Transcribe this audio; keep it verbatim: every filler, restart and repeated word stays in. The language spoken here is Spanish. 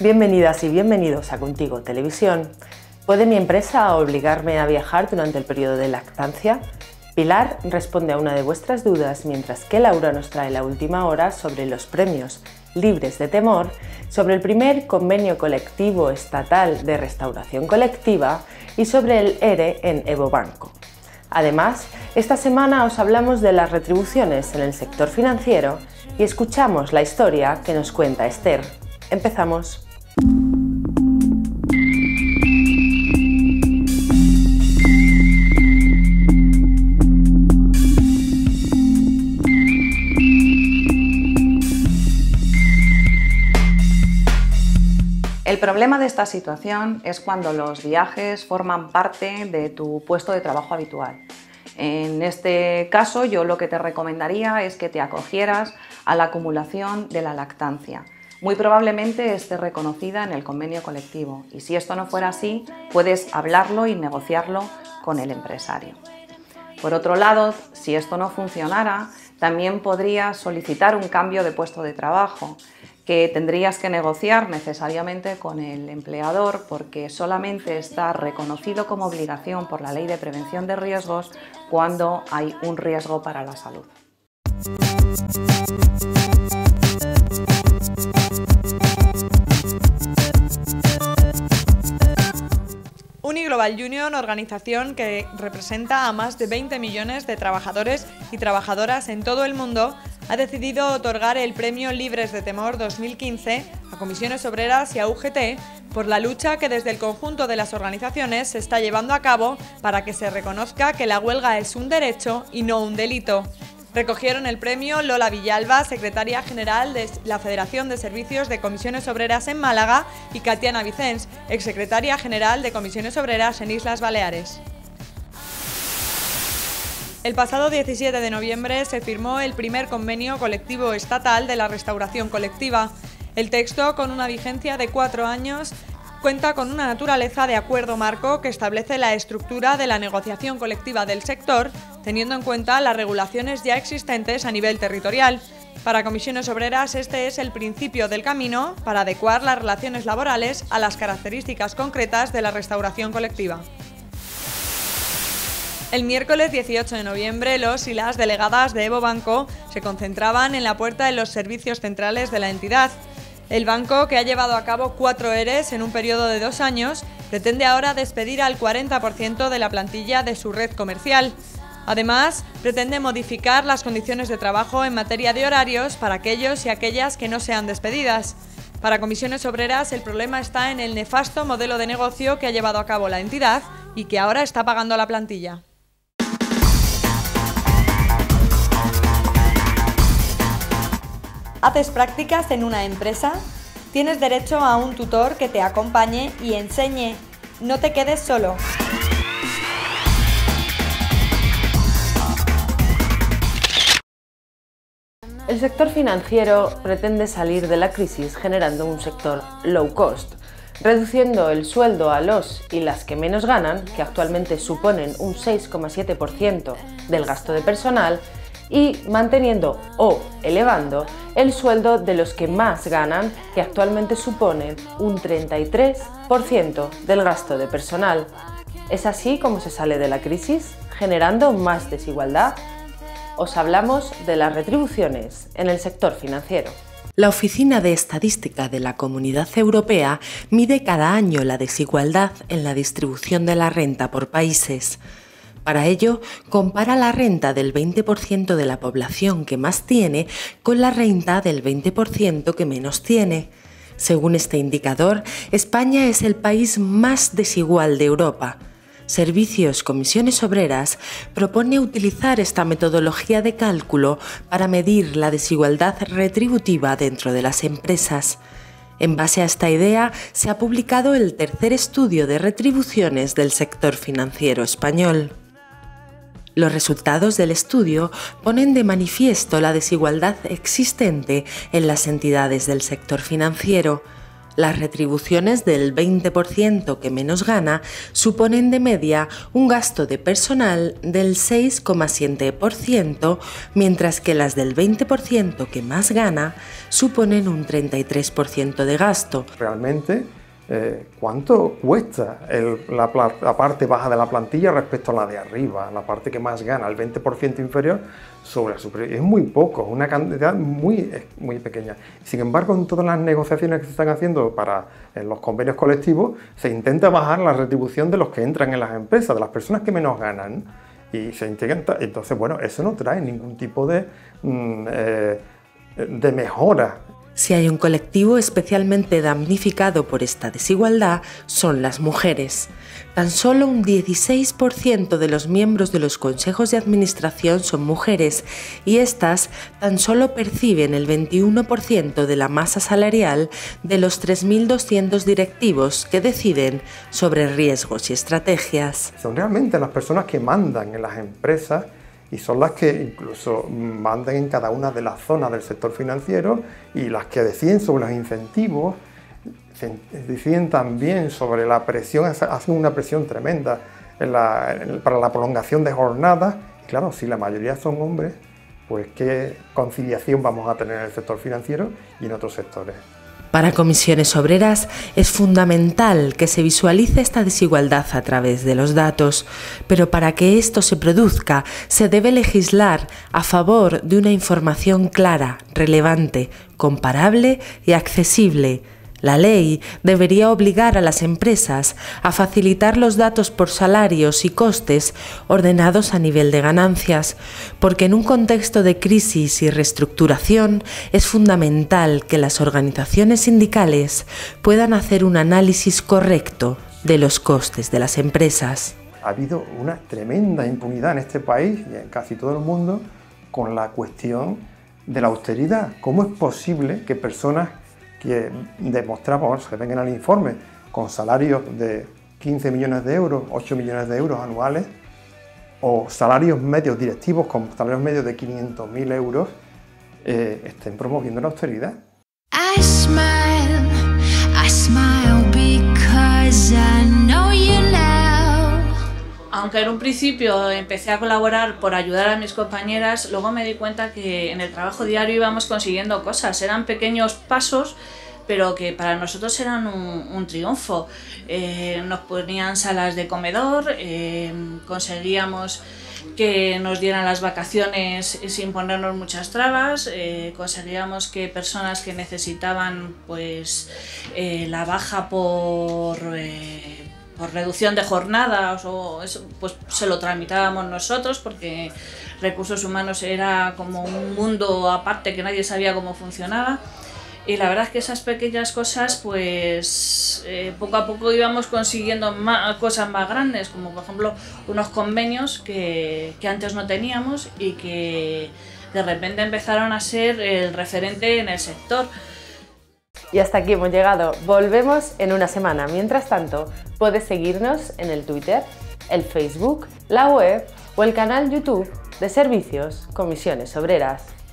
Bienvenidas y bienvenidos a Contigo Televisión. ¿Puede mi empresa obligarme a viajar durante el periodo de lactancia? Pilar responde a una de vuestras dudas, mientras que Laura nos trae la última hora sobre los premios Libres de Temor, sobre el primer convenio colectivo estatal de restauración colectiva y sobre el ERE en Evo Banco. Además, esta semana os hablamos de las retribuciones en el sector financiero y escuchamos la historia que nos cuenta Esther. Empezamos. El problema de esta situación es cuando los viajes forman parte de tu puesto de trabajo habitual. En este caso, yo lo que te recomendaría es que te acogieras a la acumulación de la lactancia. Muy probablemente esté reconocida en el convenio colectivo y si esto no fuera así, puedes hablarlo y negociarlo con el empresario. Por otro lado, si esto no funcionara, también podrías solicitar un cambio de puesto de trabajo, que tendrías que negociar necesariamente con el empleador porque solamente está reconocido como obligación por la Ley de Prevención de Riesgos cuando hay un riesgo para la salud. Uniglobal Union, organización que representa a más de veinte millones de trabajadores y trabajadoras en todo el mundo, ha decidido otorgar el Premio Libres de Temor dos mil quince a Comisiones Obreras y a U G T por la lucha que desde el conjunto de las organizaciones se está llevando a cabo para que se reconozca que la huelga es un derecho y no un delito. Recogieron el premio Lola Villalba, secretaria general de la Federación de Servicios de Comisiones Obreras en Málaga, y Catiana Vicens, exsecretaria general de Comisiones Obreras en Islas Baleares. El pasado diecisiete de noviembre se firmó el primer convenio colectivo estatal de la restauración colectiva. El texto, con una vigencia de cuatro años, cuenta con una naturaleza de acuerdo marco que establece la estructura de la negociación colectiva del sector, teniendo en cuenta las regulaciones ya existentes a nivel territorial. Para Comisiones Obreras, este es el principio del camino para adecuar las relaciones laborales a las características concretas de la restauración colectiva. El miércoles dieciocho de noviembre, los y las delegadas de Evo Banco se concentraban en la puerta de los servicios centrales de la entidad. El banco, que ha llevado a cabo cuatro EREs en un periodo de dos años, pretende ahora despedir al cuarenta por ciento de la plantilla de su red comercial. Además, pretende modificar las condiciones de trabajo en materia de horarios para aquellos y aquellas que no sean despedidas. Para Comisiones Obreras, el problema está en el nefasto modelo de negocio que ha llevado a cabo la entidad y que ahora está pagando la plantilla. ¿Haces prácticas en una empresa? Tienes derecho a un tutor que te acompañe y enseñe. No te quedes solo. El sector financiero pretende salir de la crisis generando un sector low cost, reduciendo el sueldo a los y las que menos ganan, que actualmente suponen un seis coma siete por ciento del gasto de personal, y manteniendo o elevando el sueldo de los que más ganan, que actualmente suponen un treinta y tres por ciento del gasto de personal. ¿Es así como se sale de la crisis, generando más desigualdad? Os hablamos de las retribuciones en el sector financiero. La Oficina de Estadística de la Comunidad Europea mide cada año la desigualdad en la distribución de la renta por países. Para ello, compara la renta del veinte por ciento de la población que más tiene con la renta del veinte por ciento que menos tiene. Según este indicador, España es el país más desigual de Europa. Servicios Comisiones Obreras propone utilizar esta metodología de cálculo para medir la desigualdad retributiva dentro de las empresas. En base a esta idea, se ha publicado el tercer estudio de retribuciones del sector financiero español. Los resultados del estudio ponen de manifiesto la desigualdad existente en las entidades del sector financiero. Las retribuciones del veinte por ciento que menos gana suponen de media un gasto de personal del seis coma siete por ciento, mientras que las del veinte por ciento que más gana suponen un treinta y tres por ciento de gasto. Realmente, eh, ¿cuánto cuesta el, la, la parte baja de la plantilla respecto a la de arriba? La parte que más gana, el veinte por ciento inferior sobre la superior. Es muy poco, una cantidad muy, muy pequeña. Sin embargo, en todas las negociaciones que se están haciendo para en los convenios colectivos, se intenta bajar la retribución de los que entran en las empresas, de las personas que menos ganan. Y se intenta, entonces, bueno, eso no trae ningún tipo de, mm, eh, de mejora. Si hay un colectivo especialmente damnificado por esta desigualdad, son las mujeres. Tan solo un dieciséis por ciento de los miembros de los consejos de administración son mujeres y estas tan solo perciben el veintiuno por ciento de la masa salarial de los tres mil doscientos directivos que deciden sobre riesgos y estrategias. Son realmente las personas que mandan en las empresas y son las que incluso mandan en cada una de las zonas del sector financiero y las que deciden sobre los incentivos, deciden también sobre la presión, hacen una presión tremenda en la, en, para la prolongación de jornadas. Y claro, si la mayoría son hombres, pues qué conciliación vamos a tener en el sector financiero y en otros sectores. Para Comisiones Obreras es fundamental que se visualice esta desigualdad a través de los datos, pero para que esto se produzca se debe legislar a favor de una información clara, relevante, comparable y accesible. La ley debería obligar a las empresas a facilitar los datos por salarios y costes ordenados a nivel de ganancias, porque en un contexto de crisis y reestructuración es fundamental que las organizaciones sindicales puedan hacer un análisis correcto de los costes de las empresas. Ha habido una tremenda impunidad en este país y en casi todo el mundo con la cuestión de la austeridad. ¿Cómo es posible que personas que demostramos, que vengan al informe, con salarios de quince millones de euros, ocho millones de euros anuales, o salarios medios directivos con salarios medios de quinientos mil euros, eh, estén promoviendo la austeridad? I smile, I smile because I know you now. Aunque en un principio empecé a colaborar por ayudar a mis compañeras, luego me di cuenta que en el trabajo diario íbamos consiguiendo cosas. Eran pequeños pasos, pero que para nosotros eran un, un triunfo. Eh, nos ponían salas de comedor, eh, conseguíamos que nos dieran las vacaciones sin ponernos muchas trabas, eh, conseguíamos que personas que necesitaban pues, eh, la baja por... Eh, por reducción de jornadas o eso, pues se lo tramitábamos nosotros porque recursos humanos era como un mundo aparte que nadie sabía cómo funcionaba y la verdad es que esas pequeñas cosas pues eh, poco a poco íbamos consiguiendo más, cosas más grandes, como por ejemplo unos convenios que, que antes no teníamos y que de repente empezaron a ser el referente en el sector. Y hasta aquí hemos llegado. Volvemos en una semana. Mientras tanto, puedes seguirnos en el Twitter, el Facebook, la web o el canal YouTube de Servicios Comisiones Obreras.